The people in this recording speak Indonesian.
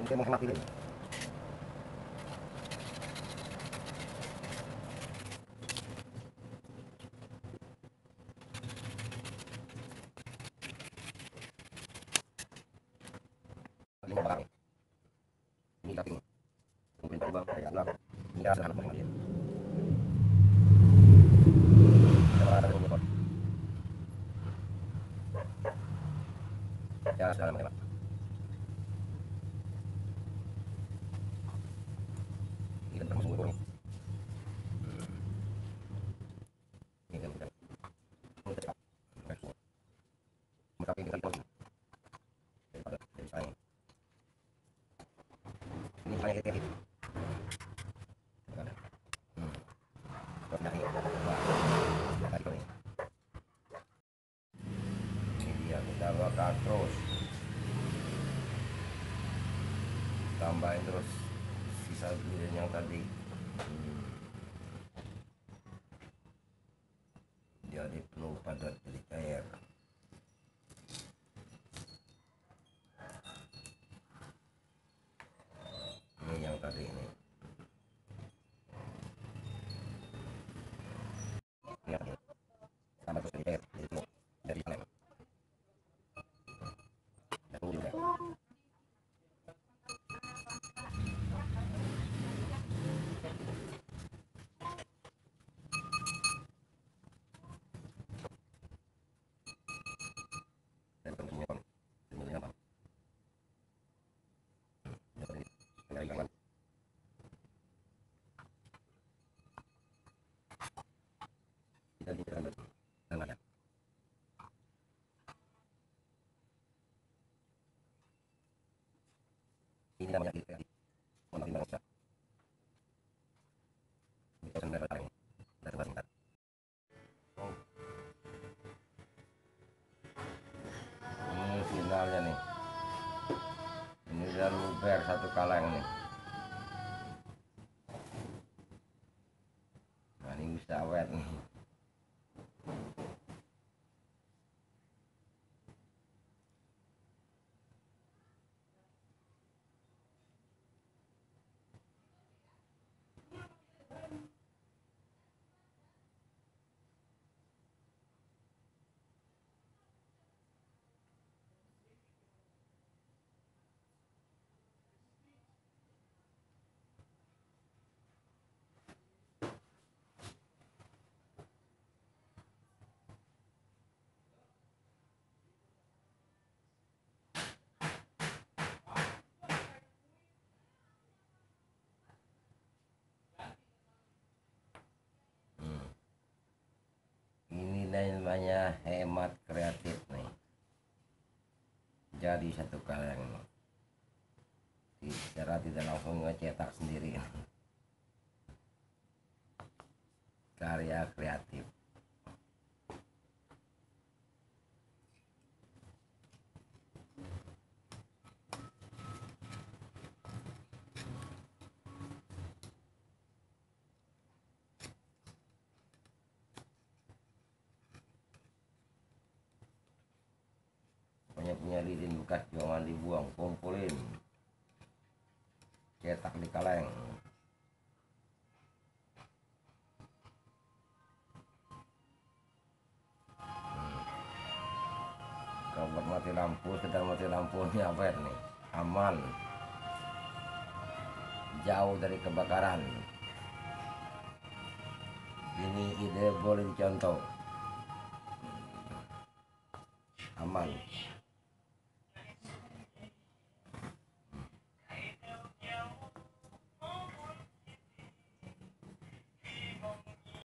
Untuk menghemat ini. Ini mau bakar nih. Ini tapi mungkin Pak Bang kayak enggak. Ini rasa anak paling dia. Kita ada dulu, Pak. Ya, sudah lama, Pak. Ini kan termasuk ukur nih. Ini kan udah. Ini tetap. Maka ini kan pun daripada dari sayang. Ini sayang itu. Ada. Terus dari wah, ya tadi ini. Ini dia kita bakar terus. Tambahin terus sisa gulai yang tadi. Jadi penuh padat jadi cair. Ini yang tadi ini. Ya, tambah terus jadi cair jadi penuh dari kaleng. Dan tunggu juga. Dan tentunya kan sebenarnya apa? Ya tadi kena ikan kan. Kita dikira dan ada. Ini namanya ide kreatif. Mempertimbangkan usaha. Bisa sebenarnya kaleng. Dan sebar singkat. Oh, ini finalnya nih. Ini udah luber satu kaleng nih. Nah ini bisa awet nih. Ini namanya hemat kreatif nih. Jadi satu kaleng secara tidak langsung ngecetak sendiri. Karya kreatif. Punya lilin bekas jangan dibuang, kumpulin, cetak di kaleng. Kalau buat mati lampu, sedang mati lampu ini awet nih, aman, jauh dari kebakaran. Ini ide boleh dicontoh, aman.